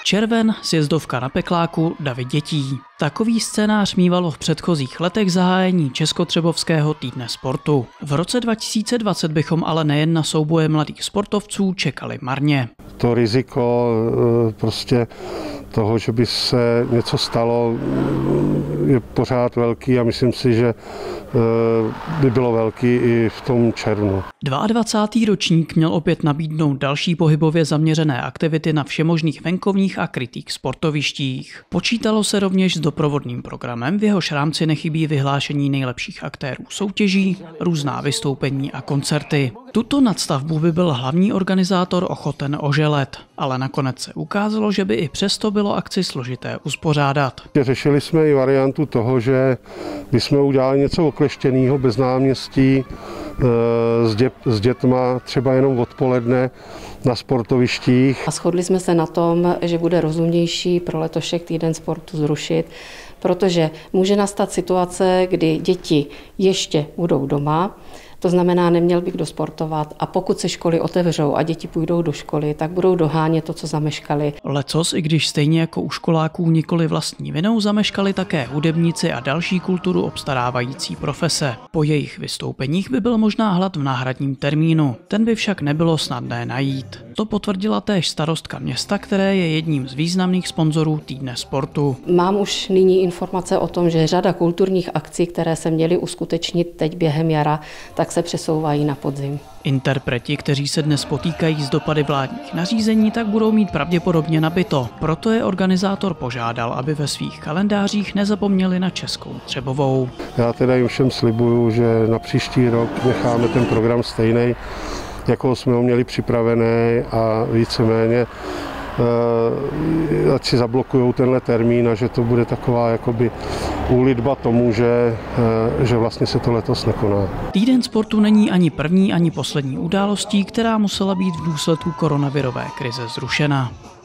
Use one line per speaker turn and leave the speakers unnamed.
Červen, sjezdovka na Pekláku, davy dětí. Takový scénář mívalo v předchozích letech zahájení Českotřebovského týdne sportu. V roce 2020 bychom ale nejen na souboje mladých sportovců čekali marně.
To riziko prostě toho, že by se něco stalo, je pořád velký a myslím si, že by bylo velký i v tom červnu.
22. ročník měl opět nabídnout další pohybově zaměřené aktivity na všemožných venkovních a krytých sportovištích. Počítalo se rovněž s doprovodným programem, v jehož rámci nechybí vyhlášení nejlepších aktérů soutěží, různá vystoupení a koncerty. Tuto nadstavbu by byl hlavní organizátor ochoten oželet, ale nakonec se ukázalo, že by i přesto bylo akci složité uspořádat.
Řešili jsme i variantu toho, že bychom udělali něco okleštěného bez náměstí, s dětma třeba jenom odpoledne na sportovištích.
A shodli jsme se na tom, že bude rozumnější pro letošek týden sportu zrušit, protože může nastat situace, kdy děti ještě budou doma, to znamená, neměl by kdo sportovat a pokud se školy otevřou a děti půjdou do školy, tak budou dohánět to, co zameškali.
Letos, i když stejně jako u školáků nikoli vlastní vinou, zameškali také hudebníci a další kulturu obstarávající profese. Po jejich vystoupeních by byl možná hlad v náhradním termínu, ten by však nebylo snadné najít. To potvrdila též starostka města, které je jedním z významných sponzorů týdne sportu.
Mám už nyní informace o tom, že řada kulturních akcí, které se měly uskutečnit teď během jara, tak se přesouvají na podzim.
Interpreti, kteří se dnes potýkají s dopady vládních nařízení, tak budou mít pravděpodobně nabito. Proto je organizátor požádal, aby ve svých kalendářích nezapomněli na Českou Třebovou.
Já teda jim všem slibuju, že na příští rok necháme ten program stejný, jako jsme ho měli připravený a víceméně ať si zablokujou tenhle termín a že to bude taková jakoby úlitba tomu, že vlastně se to letos nekoná.
Týden sportu není ani první, ani poslední událostí, která musela být v důsledku koronavirové krize zrušena.